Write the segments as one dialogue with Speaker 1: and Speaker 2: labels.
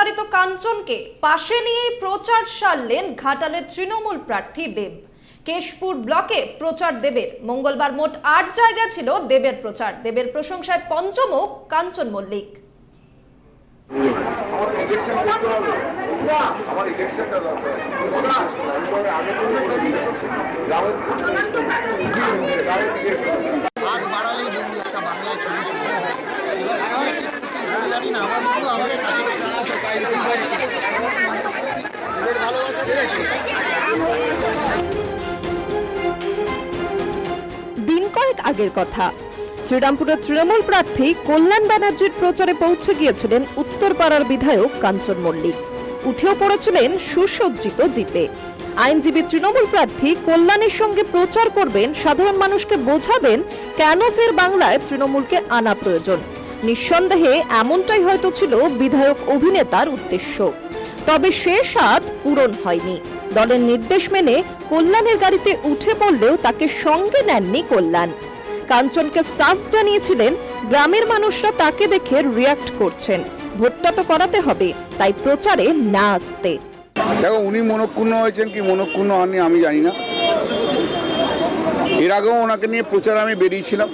Speaker 1: বিতাড়িত কাঞ্চনকে পাশে নিয়েই প্রচার সারলেন ঘাটালের তৃণমূল প্রার্থী দেব। কেশপুর ব্লকে প্রচার দেবের। মঙ্গলবার মোট ৮ জায়গায় ছিল দেবের প্রচার। দেবের প্রশংসায় পঞ্চমুখ কাঞ্চন মল্লিক। দিন কয়েক আগের কথা, শ্রীরামপুরের তৃণমূল প্রার্থী কল্যাণ ব্যানার্জির প্রচারে পৌঁছে গিয়েছিলেন উত্তরপাড়ার বিধায়ক কাঞ্চন মল্লিক। উঠেও পড়েছিলেন সুসজ্জিত জিপে। আইনজীবী তৃণমূল প্রার্থী কল্যাণের সঙ্গে প্রচার করবেন, সাধারণ মানুষকে বোঝাবেন কেন ফের বাংলায় তৃণমূলকে আনা প্রয়োজন। নিঃসন্দেহে এমনটাই হয়তো ছিল বিধায়ক অভিনেতার উদ্দেশ্য। তবে সে স্বাদ পূরণ হয়নি। দলের নির্দেশ মেনে কল্যাণের গাড়িতে উঠে পড়লেও তাকে সঙ্গে নেননি কল্যাণ। কাঞ্চনকে সাফ জানিয়েছিলেন গ্রামের মানুষরা তাকে দেখে রিয়াক্ট করছেন, ভোটটা তো করাতে হবে, তাই প্রচারে না আসতে।
Speaker 2: দেখো, উনি মনক্ষুণ্ণ হয়েছেন কি মনক্ষুণ্ণ হননি আমি জানি না। এর আগেও ওনাকে নিয়ে প্রচারে আমি বেরিয়েছিলাম।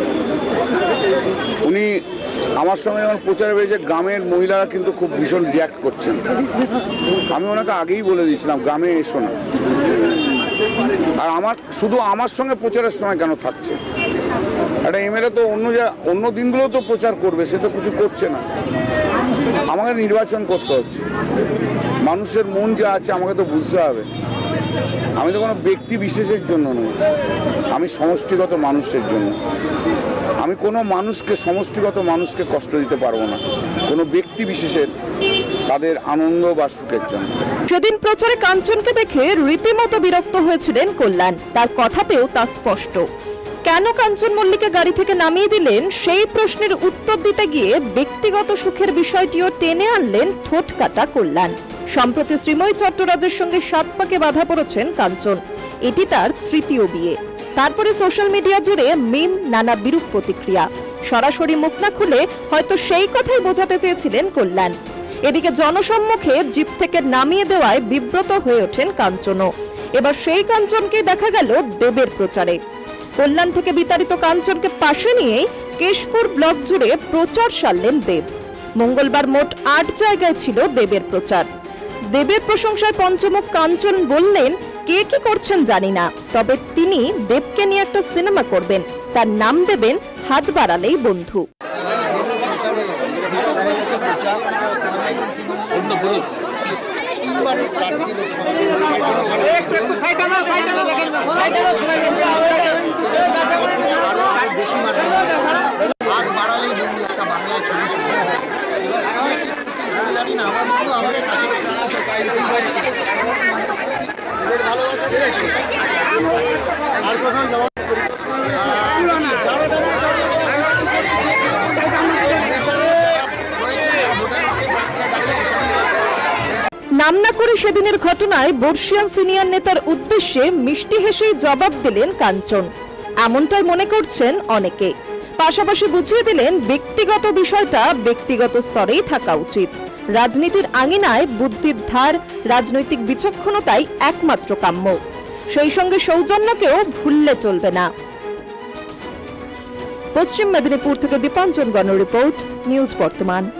Speaker 2: উনি আমার সঙ্গে যখন প্রচারে বেরিয়েছে, গ্রামের মহিলারা কিন্তু খুব ভীষণ রিয়াক্ট করছেন। আমি ওনাকে আগেই বলে দিয়েছিলাম গ্রামে এসো না। আর শুধু আমার সঙ্গে প্রচারের সময় কেন থাকছে? একটা এমএলএ তো অন্য দিনগুলো তো প্রচার করবে, সে তো কিছু করছে না। আমাকে নির্বাচন করতে হচ্ছে, মানুষের মন যা আছে আমাকে তো বুঝতে হবে। আমি তো কোনো ব্যক্তি বিশেষের জন্য নই, আমি সমষ্টিগত মানুষের জন্য। আমি কোনো সমষ্টিগত মানুষকে কষ্ট দিতে পারবো না, কোনো ব্যক্তি বিশেষের তাদের আনন্দ বা সুখের জন্য।
Speaker 1: সেদিন প্রচারে কাঞ্চনকে দেখে রীতিমতো বিরক্ত হয়েছিলেন কল্যাণ। তার কথাতেও তা স্পষ্ট। কেন কাঞ্চন মল্লিককে গাড়ি থেকে নামিয়ে দিলেন সেই প্রশ্নের উত্তর দিতে গিয়ে ব্যক্তিগত সুখের বিষয়টিও টেনে আনলেন ঠোঁট কাটা কল্যাণ। সম্প্রতি শ্রীময়ী চট্টরাজের সঙ্গে 7 পাকে বাধা পড়েছেন কাঞ্চন। এটি তার তৃতীয় বিয়ে। তারপরে সোশ্যাল মিডিয়া জুড়ে মিম, নানা বিরূপ প্রতিক্রিয়া। সরাসরি মুখ না খুলে হয়তো সেই কথাই বোঝাতে চেয়েছিলেন কল্যাণ। এদিকে জনসম্মুখে জিপ থেকে নামিয়ে দেওয়ায় বিব্রত হয়ে ওঠেন কাঞ্চনও। এবার সেই কাঞ্চনকে দেখা গেল দেবের প্রচারে। কল্যাণ থেকে বিতাড়িত কাঞ্চনকে পাশে নিয়েই কেশপুর ব্লক জুড়ে প্রচার সারলেন দেব। মঙ্গলবার মোট ৮ জায়গায় ছিল দেবের প্রচার। দেবের প্রশংসায় পঞ্চমুখ কাঞ্চন বললেন, কে কি করছেন জানি না, তবে তিনি দেবকে নিয়ে একটা সিনেমা করবেন, তার নাম দেবেন হাত বাড়ালেই বন্ধু। নাম না করে সেদিনের ঘটনায় বর্ষিয়ান সিনিয়র নেতার উদ্দেশ্যে মিষ্টি হেসেই জবাব দিলেন কাঞ্চন। এমনটাই মনে করছেন অনেকে। পাশাপাশি বুঝিয়ে দিলেন ব্যক্তিগত বিষয়টা ব্যক্তিগত স্তরেই থাকা উচিত। রাজনীতির আঙিনায় বুদ্ধির ধার, রাজনৈতিক বিচক্ষণতাই একমাত্র কাম্য। সেই সঙ্গে সৌজন্যকেও ভুললে চলবে না। পশ্চিম মেদিনীপুর থেকে দীপাঞ্জন গণ রিপোর্ট, নিউজ বর্তমান।